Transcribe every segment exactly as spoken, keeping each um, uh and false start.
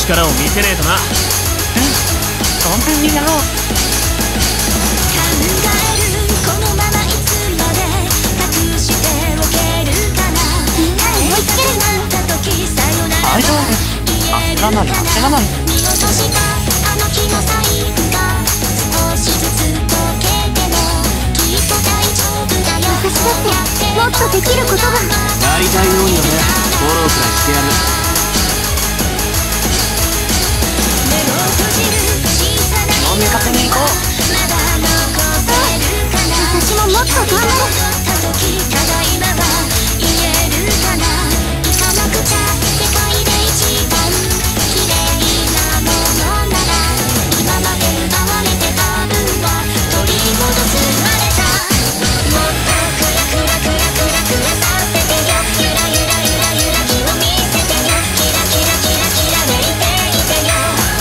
力を見せねえとな。うん、 存分にやろう。 考えるこのままいつまで隠しておけるかな。みんな思いつけるなった時さよなら大丈夫。焦らない焦らない。 見落としたあの日の財布が少しずつ溶けてもきっと大丈夫だよ。私だってもっとできることが。 やりたいようにはね、フォローくらいしてやる。 目を閉じる小さなおめかせに行こう。 まだ残せるかな。私ももっと頑張る。た時ただ今は言えるかな。行かなくちゃ世界で一番綺麗なものなら今まで奪われてた分を取り戻すまでさ。もっとクラクラクラクラクラさせてよ。ゆらゆらゆらゆら気を見せてよ。キラキラキラキラめいていてよ。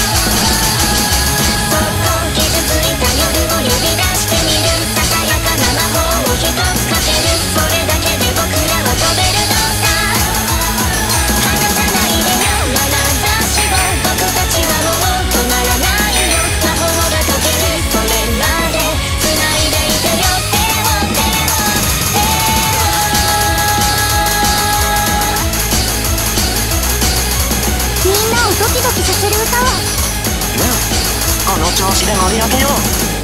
そっと傷ついた夜を呼び出してみる。ささやかな魔法を一つかける。それだけで僕らは飛べるのさ。離さないでよ眼差しを。僕たちはもう止まらないよ。魔法が解けるそれまで繋いでいてよ。手を手を手を。みんなをドキドキさせる歌を。 うん、この調子で盛り上げよう。